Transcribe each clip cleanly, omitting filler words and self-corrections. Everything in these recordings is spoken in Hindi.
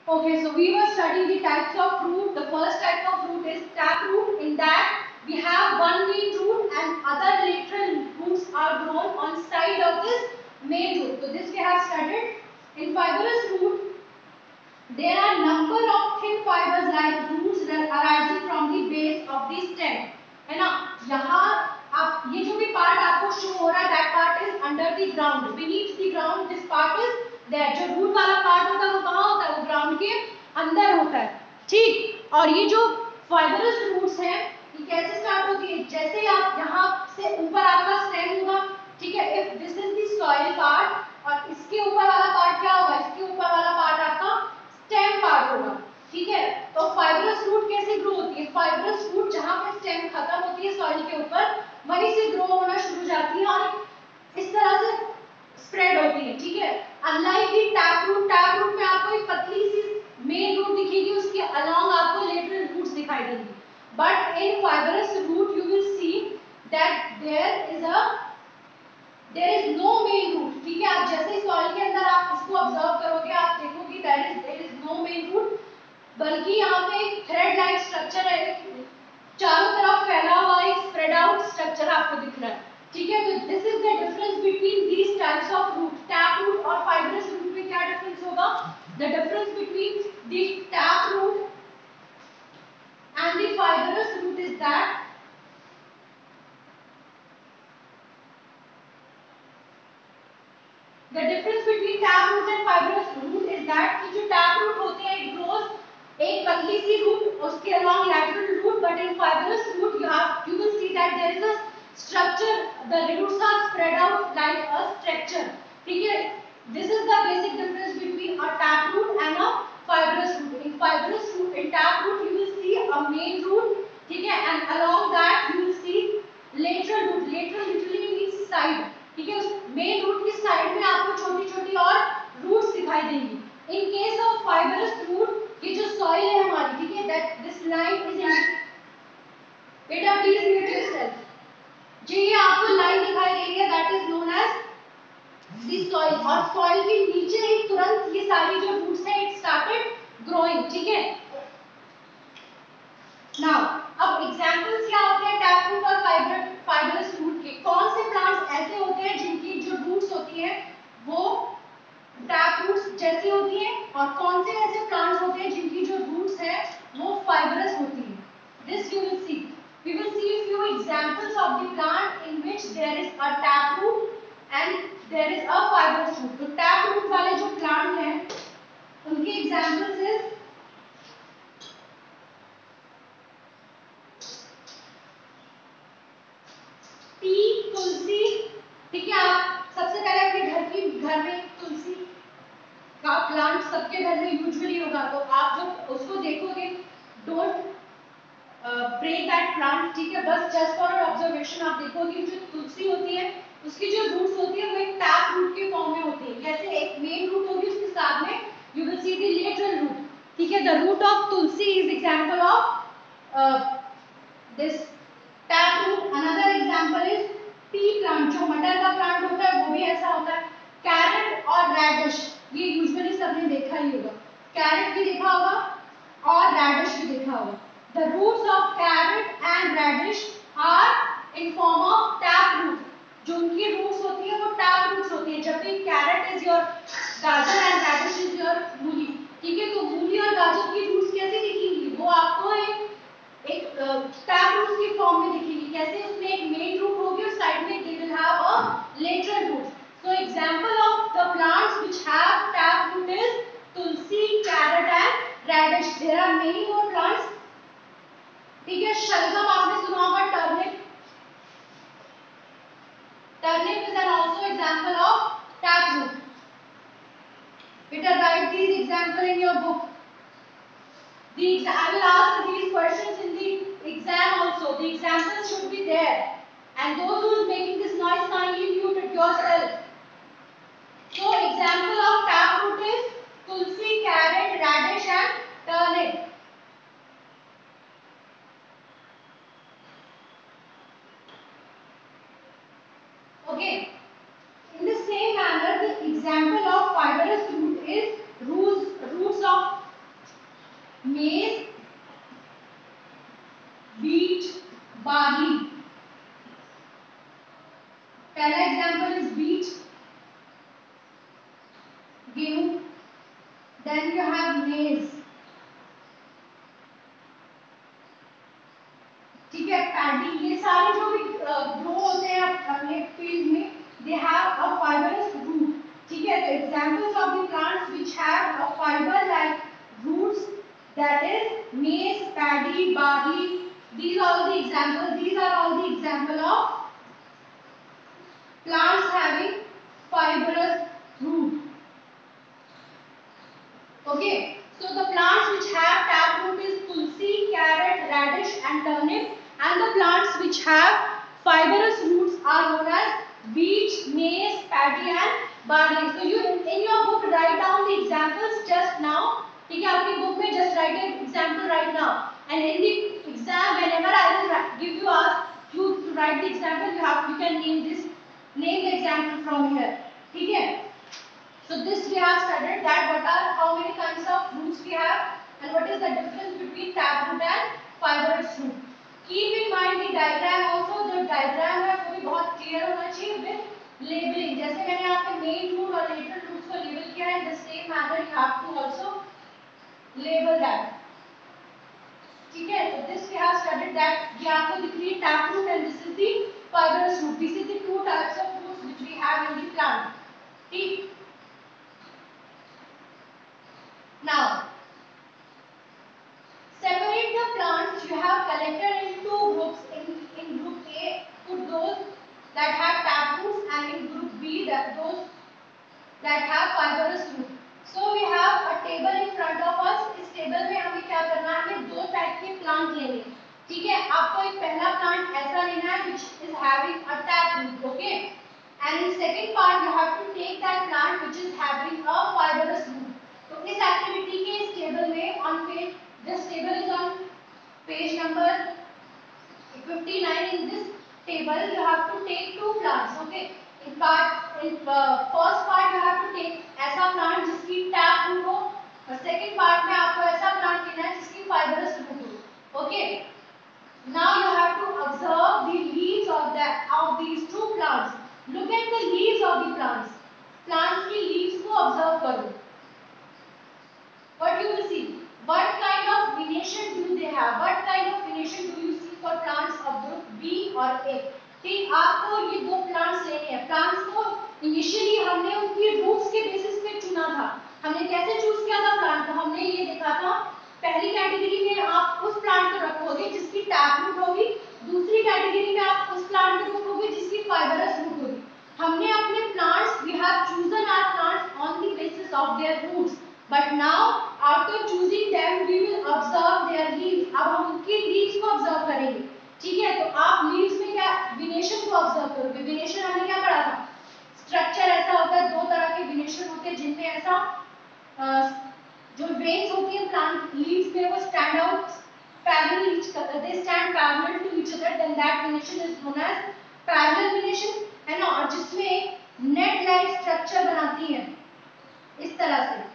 Okay, so we were studying the types of fruit. The first type of fruit is taproot. In that we have one main root and other lateral roots are grown on side of this main root. So this we have studied. In fibrous root, there are number of thin fibers like roots that arising from the base of the stem. है ना? यहाँ आप ये जो भी part आपको show हो रहा है, that part is under the ground, beneath the ground. This part is there. जो root वाला part होता है वो कहाँ होता है? वो ground के अंदर होता है. ठीक. और ये जो fibrous roots हैं, ये कैसे start होती है? जैसे ही आप यहाँ से ऊपर आपका stem होगा, ठीक है? If this is the soil part और इसके ऊपर वाला part क्या होगा? इसके ऊपर वाला part आपका स्टेम पार्ट होगा. ठीक है. तो फाइब्रस रूट कैसे ग्रो होती है? फाइब्रस रूट जहां पे स्टेम खत्म होती है सॉइल के ऊपर, वहीं से ग्रो होना शुरू हो जाती है और इस तरह से स्प्रेड होती है. ठीक है. अनलाइक दी टैप रूट में आपको एक पतली सी मेन रूट दिखेगी, उसके अलोंग आपको लेटरल रूट्स दिखाई देंगी. But in fibrous root you will see that there is no main root. ठीक है. आप जैसे सॉइल के अंदर आप इसको ऑब्जर्व करोगे, आप देखोगे there is no main root, बल्कि यहाँ पे एक थ्रेड लाइक स्ट्रक्चर है, चारों तरफ फैला हुआ एक स्प्रेड आउट स्ट्रक्चर आपको दिख रहा है. ठीक है. तो this is the difference between these types of root. Tap root और फाइब्रस रूट में क्या डिफरेंस होगा? The difference between the tap root and the fibrous root is that the difference between tap root and fibrous root is that कि जो tap root होते हैं it grows एक पतली सी root उसके along lateral root, but in fibrous root you will see that there is a structure, the roots are spread out like a structure. ठीक है. This is the basic difference between a tap root and a fibrous root. In fibrous root, in tap root you will see a main root. ठीक है. And along that you will see lateral root. Lateral literally means side. ठीक है. उस मेन रूट की साइड में आपको छोटी छोटी और रूट्स दिखाई देंगी. In case of fibrous root, ये जो सॉइल है हमारी, ठीक है, that this line is in बेटा प्लीज म्यूट योरसेल्फ. जी ये आपको लाइन दिखाई दे रही है, that is known as the soil. और सॉइल के नीचे ही तुरंत ये सारी जो रूट्स है इट स्टार्टेड ग्रोइंग. ठीक है. नाउ अब एग्जांपल्स क्या होते हैं टैप रूट और फाइबरस रूट के? कौन से प्लांट्स ऐसे होते हैं जिनकी जो रूट्स होती हैं वो टैप रूट्स जैसी होती हैं, और कौन से ऐसे प्लांट्स होते हैं जिनकी जो रूट्स है वो फाइबरस होती हैं? This you will see. We will see few examples of the plant in which there is a tap root and there is a fibrous root. तो टैप रूट वाले जो प्लांट हैं उनके एग्जांपल्स इज तुलसी. ठीक है. आप सबसे पहले अपने घर में तुलसी का प्लांट सबके घर में यूजुअली होगा, तो आप जब उसको देखोगे डोंट ब्रेक दैट प्लांट. ठीक है. बस जस्ट फॉर ऑब्जर्वेशन आप देखोगे जो तुलसी होती है उसकी जो रूट्स होती है वो एक टैप रूट के फॉर्म में होती है. जैसे एक मेन रूट होगी उसके साथ में you will see the lateral root. ठीक है. The root of tulsi is example of this tap root. Another example is pea plant. जो मटर का प्लांट होता है वो भी ऐसा होता है. कैरेट और रेडिश ये यूजुअली सबने देखा ही होगा. कैरेट भी देखा होगा और रेडिश भी देखा होगा. The roots of carrot and radish are in form of tap root. जो उनकी रूट्स होती है वो टैप रूट्स होती है. जब भी carrot is your gajar and radish is your mooli. ठीक है. तो मूली और गाजर की रूट्स कैसे दिखेंगी? वो आपको एक टैप रूट की फॉर्म में दिखेगी. कैसे? उसमें एक मेन रूट होगी और साइड में they will have a lateral root. So example of the plants which have tap root is tulsi, carrot and radish. There are many more plants. ठीक है. शलगम आपने सुना होगा. Turnip is an also example of tap root. बेटा right these example in your book. I will ask these questions in the exam also. The examples should be there. And those who is making this noise, kindly mute it yourself. So, example of tap root is tulsi, carrot, radish and turnip. Okay. In the same manner, the example of fibrous root is roots of maize, wheat, barley. पहला एग्जाम्पल इज wheat, गेहूं. Then you have maize. ठीक है, पैडी. ये सारे जो भी ग्रो होते हैं अपने फील्ड में, they have a fibrous root. ठीक है, तो examples of the plants which have a fiber like roots, that is maize, paddy, barley. These are all the examples. These are all the example of plants having fibrous root. Okay, so the plants which have taproot is tulsi, carrot, radish and turnip, and the plants which have fibrous roots are known as wheat, maize, paddy and barley. So you in your book write down the examples just now. ठीक है, आपकी बुक में just write an example right now, and in the exam whenever I will give you ask you to write the example, you can name the example from here. ठीक है. So this we have studied that how many kinds of roots we have and what is the difference between taproot and fibrous root. Keep in mind the diagram also. The diagram है वो भी बहुत clear होना चाहिए with labeling. जैसे मैंने यहाँ पे main root और lateral roots को label किया है, in the same manner you have to also label that. ठीक है, so this we have studied that ये आपको दिख रही है taproot and this is the fibrous root. This is the two types of roots which we have in the plant. ठीक. Now, separate the plants you have collected into two groups. In group A, put those that have taproots, and in group B, those that have fibrous root. So we have a table in front of us. इस टेबल में हमें क्या करना है? दो टाइप के प्लांट लेने. ठीक है, आपको एक पहला प्लांट ऐसा लेना है which is having a taproot, okay? And in second part you have to take that plant which is having a fibrous root. तो इस एक्टिविटी के इस टेबल में on page, this table is on page number 59. In this table you have to take two plants, okay? In first part you have to take ऐसा प्लांट जिसकी टैप रूट हो, और सेकंड पार्ट में आपको ऐसा प्लांट लेना है जिसकी फाइबरस रूट हो, okay? Now you have to observe the leaves of these two plants. Look at the leaves of the plants. Plants की leaves को observe करो. What you will see? What kind of venation do they have? What kind of venation do you see for plants of group B or A? ठीक, आपको ये दो प्लांट्स लेने हैं. प्लांट्स को इनिशियली हमने उनकी रूट्स के बेसिस पे चुना था. हमने कैसे चूज किया था प्लांट को? हमने ये देखा था पहली कैटेगरी में आप उस प्लांट को रखोगे जिसकी टैप रूट होगी, दूसरी कैटेगरी में आप उस प्लांट को रखोगे जिसकी फाइबरस रूट होगी. हमने अपने plants, we have chosen our plants on the basis of their roots, but now after choosing them we will observe their leaves. अब हम उनकी लीव्स को ऑब्जर्व करेंगे. ठीक है, तो आप लीव्स में क्या विनेशन को ऑब्जर्व करोगे. विनेशन हमने क्या पढ़ा था? स्ट्रक्चर ऐसा होता है, दो तरह के विनेशन होते हैं जिनमें ऐसा जो वेन्स होती है प्लांट लीव्स में वो stand out parallel each other, they stand parallel to each other, then that venation is known as parallel venation, है ना. और जिसमें नेट लाइक स्ट्रक्चर बनाती है इस तरह से,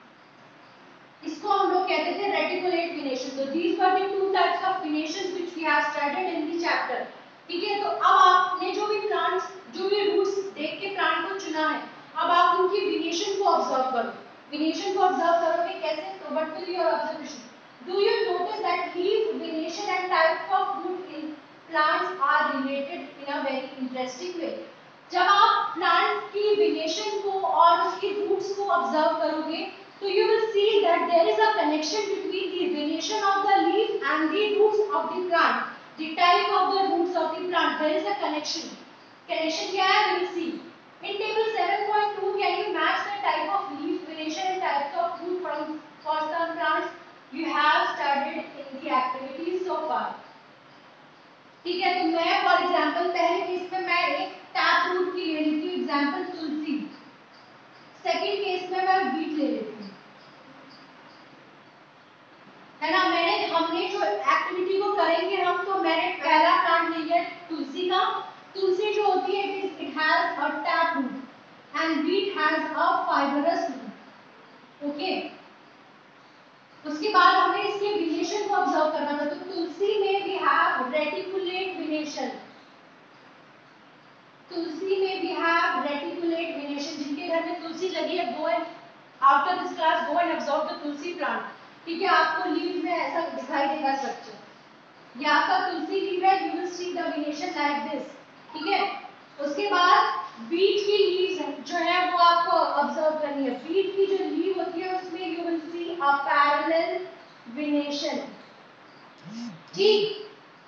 इसको हम लोग कहते थे रेटिकुलेट विनेशन. तो these were the two types of venations which we have studied in the chapter. ठीक है, तो अब आपने जो भी प्लांट्स, जो भी रूट्स देख के प्लांट को चुना है, अब आप उनकी विनेशन को ऑब्जर्व करो. विनेशन को ऑब्जर्व करोगे कैसे? तो what will your observation? Do you notice that leaf venation and types of root in plants are related in a very interesting way. जब आप प्लांट की विनेशन को और उसकी रूट्स को ऑब्जर्व करोगे तो you will see that there is a connection between the venation of the leaf and the roots of the plant. The type of the roots of the plant, there is a connection. Connection क्या है? We will see. In table 7.2, can you match the type of leaf venation and types of root for some plants you have studied in the activities so far? ठीक है, तो मैं for example पहले केस में मैं एक टैप रूट की ले लेती हूँ, एग्जाम्पल तुलसी. सेकेंड केस में मैं बीट ले लेती हूँ, है ना. हमने जो एक्टिविटी को करेंगे हम, तो मैंने पहला प्लांट ले लिया तुलसी का. तुलसी जो होती है it has a tap root and beet has a fibrous root, okay. उसके बाद हमें इसके विनेशन को ऑब्जर्व करना था। तो तुलसी में वी हैव रेटिकुलेट विनेशन, तुलसी में वी हैव रेटिकुलेट विनेशन। जिनके घर में तुलसी लगी है, go and after this class go and observe the tulsi plant. ठीक है, आपको लीव में ऐसा दिखाई देगा स्ट्रक्चर। ये आपका तुलसी लीव है, you will see the variation like this. ठीक है, उसके बाद बीट की लीव्स जो है वो आपको ऑब्जर्व करनी है। बीट की जो लीव होती है उसमें you will see a parallel variation. ठीक,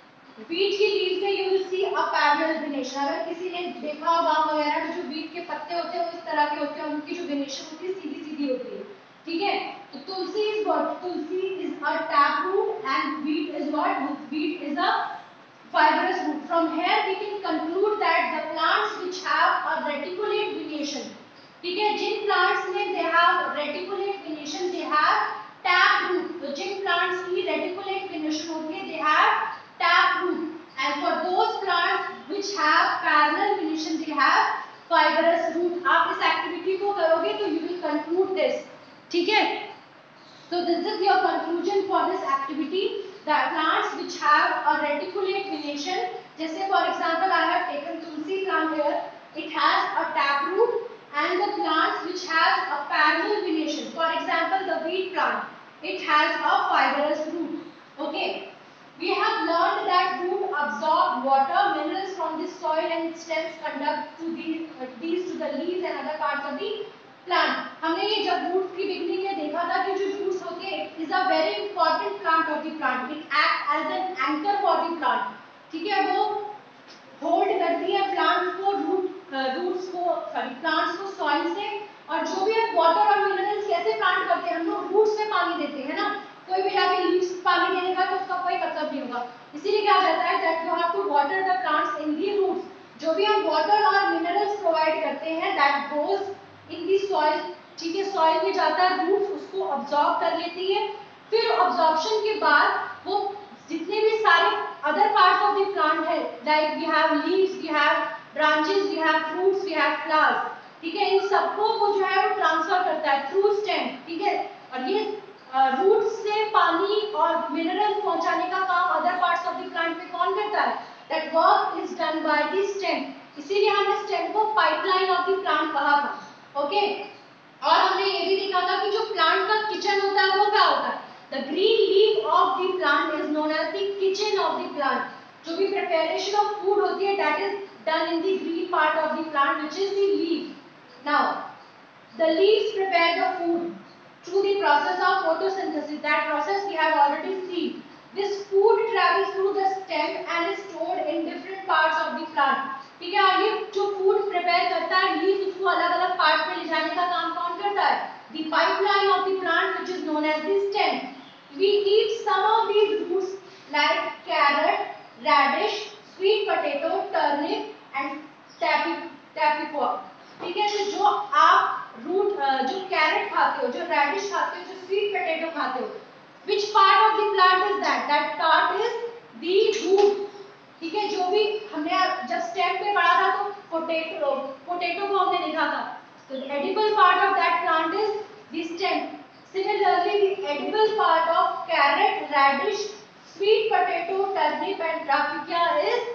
बीट की लीव में you will see a parallel variation. अगर किसी ने देखा हो बाग वगैरह में जो बीट के पत्ते होते हैं वो इस तरह के होते हैं, उनकी जो वेरिएशन होती है सीधी सीधी होती है। ठीक है, तो tulsi is what, tulsi is a tap root and beet is what, beet is a fibrous root. From here we can conclude that the plants which have a reticulate venation, ठीक है, जिन plants में they have reticulate venation they have tap root। तो जिन plants की reticulate venation होती है they have tap root, and for those plants which have parallel venation they have fibrous root। आप इस एक्टिविटी को करोगे तो you will conclude this। ठीक है, so this is your conclusion for this activity। The plants which have a reticulate venation, जैसे for example I have taken tulsi plant here, it has a tap root, and the plants which have a parallel venation, for example the wheat plant, it has a fibrous root। Okay, we have learned that root absorb water, minerals from the soil and stems conduct to these to the leaves and other parts of the plant। हमने ये जब रूट्स की बिगनिंग में देखा था कि जो रूट्स होते हैं it is a very important plant of the plant, it act as an anchor for the plant. ठीक है, वो होल्ड करती है प्लांट को, रूट्स को, सॉरी प्लांट्स को सॉइल से। और जो भी हम वाटर और मिनरल्स कैसे प्लांट करते हैं, हम लोग रूट्स में पानी देते हैं ना, कोई भी जाके लीव्स पानी देने का तो उसका कोई मतलब नहीं होगा। इसीलिए क्या कहता है that you have to water the plants in the roots. जो भी हम वाटर और मिनरल्स प्रोवाइड करते हैं that goes in the soil. ठीक है, सॉइल में जाता है, रूट्स उसको अब्सॉर्ब कर लेती है। फिर अब्सॉर्प्शन के बाद वो जितने भी सारे other parts of the plant है, like we have leaves, we have branches, we have fruits, we have flowers. ठीक है, इन सबको वो जो है वो ट्रांसफर करता है थ्रू स्टेम। ठीक है, और ये रूट्स से पानी और मिनरल पहुंचाने का काम other parts of the plant में कौन करता है, that work is done by the stem. इसीलिए हमने स्टेम को पाइपलाइन ऑफ द प्लांट कहा था। ओके, और हमने ये भी देखा था कि जो प्लांट का किचन होता है वो क्या होता है, the green leaf of the plant is known as the kitchen of the plant. जो भी प्रिपरेशन ऑफ फूड होती है that is done in the green part of the plant which is the leaf. Now the leaves prepare the food through the process of photosynthesis। That process we have already seen। This food travels through the stem and is stored in different parts of the plant। ठीक है, और ये जो फूड प्रिपेयर करता है लीव्स उसको अलग अलग पार्ट में ले जाने का काम कौन करता है, the pipeline of the plant which is known as the stem। We eat some of these roots like carrot, radish, sweet potato, turnip and tapioca। ठीक है, तो जो आप रूट जो कैरेट खाते हो, जो रेडिश खाते हो, जो स्वीट पोटैटो खाते हो, which part of the plant is that? That part is the root। ठीक है, जो भी हमने जब स्टेम पे पढ़ा था तो पोटैटो को हमने देखा था, तो the edible part of that plant is the stem। Similarly, the edible part of carrot, radish, sweet potato, turnip and tapioca is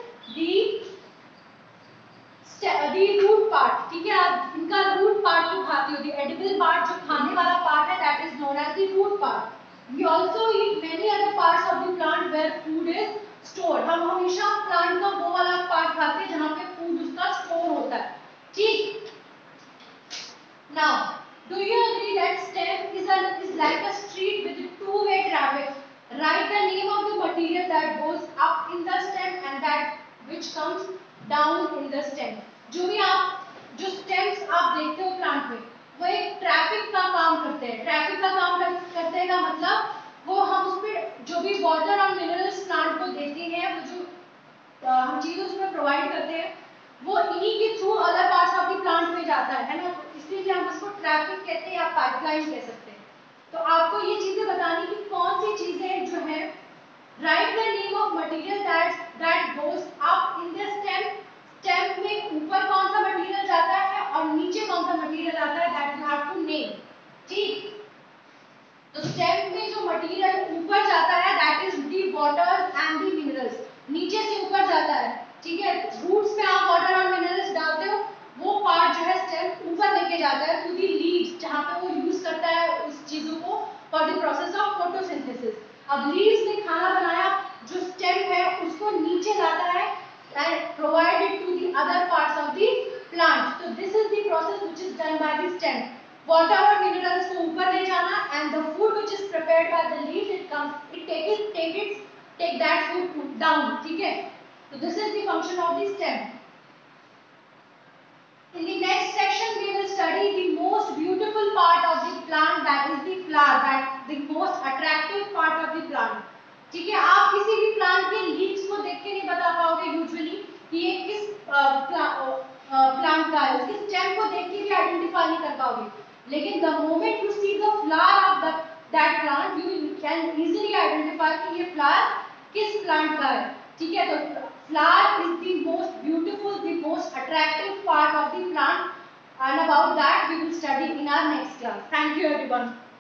the root part. ठीक है, आप इनका रूट पार्ट जो खाते हो, the edible part जो खाने वाला पार्ट है that is known as the root part। We also eat many other parts of the plant where food is stored। हम हमेशा प्लांट का वो वाला पार्ट खाते हैं जहाँ पे फूड उसका स्टोर होता है। ठीक, now do you agree that stem is like a street with two-way traffic? Write the name of the material that goes up in the stem and that which comes down in the stem. जो भी आप जो स्टेम्स आप देखते हो प्लांट में वो एक ट्रैफिक का काम करते हैं। ट्रैफिक का काम करते हैं का मतलब वो हम उस पर जो भी वाटर और मिनरल्स प्लांट को देते हैं, वो जो हम चीजें उसमें प्रोवाइड करते हैं वो इन्हीं के through other parts of the plant में जाता है ना, इसलिए हम उसको ट्रैफिक कहते हैं या पाइपलाइन कह सकते हैं। तो आपको ये चीजें बतानी कि कौन सी चीजें जो है, write the name of material that goes up in the stem। Stem में ऊपर कौन सा मटेरियल जाता है और नीचे कौन सा मटेरियल आता है, that you have to name। ठीक, तो स्टेम में जो जो मटेरियल ऊपर जाता है that is the water and the minerals, नीचे से ऊपर जाता है, ठीक है। रूट्स पे आप वाटर और मिनरल्स डालते हो, वो पार्ट जो है स्टेम ऊपर लेके जाता है टू दी लीव्स, जहाँ पे वो यूज करता है उस चीजों को for the process of photosynthesis. अब लीव्स ने खाना बनाया, जो स्टेम है उसको नीचे लाता है and provide it to the other parts of the plant. So this is the process which is done by the stem. Water और minerals को ऊपर ले जाना and the food which is prepared by the leaves, it comes, it take that food down, ठीक है। So this is the function of the stem. In the next section we will study the most beautiful part of the plant, that is the flower, that the most attractive part of the plant. ठीक है, आप किसी भी प्लांट के लीव्स को देख के नहीं बता पाओगे यूजुअली कि ये किस प्लांट का है, उसके स्टेम को देख के भी आइडेंटिफाई नहीं कर पाओगे, लेकिन the moment you see the flower of that plant you can easily identify कि ये फ्लावर किस प्लांट का है, ठीक है। तो flower is the most beautiful, the most attractive part of the plant, and about that we will study in our next class. Thank you everyone.